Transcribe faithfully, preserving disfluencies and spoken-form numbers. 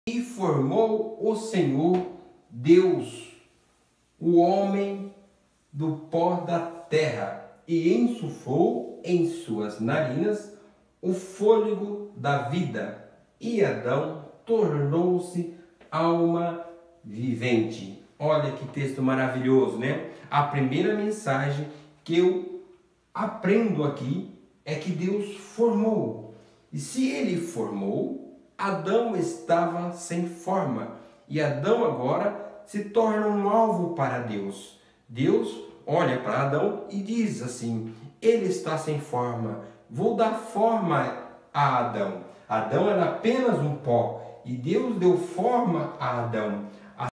E formou o Senhor Deus, o homem do pó da terra, e insuflou em suas narinas o fôlego da vida, e Adão tornou-se alma vivente. Olha que texto maravilhoso, né? A primeira mensagem que eu aprendo aqui é que Deus formou. E se ele formou, Adão estava sem forma. E Adão agora se torna um alvo para Deus. Deus olha para Adão e diz assim: ele está sem forma, vou dar forma a Adão. Adão era apenas um pó e Deus deu forma a Adão.